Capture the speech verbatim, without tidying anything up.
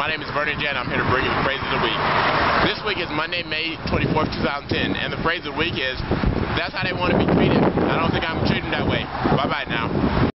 My name is Vernon, and I'm here to bring you the phrase of the week. This week is Monday, May twenty-fourth, two thousand ten, and the phrase of the week is, that's how they want to be treated. I don't think I'm treating that way. Bye-bye now.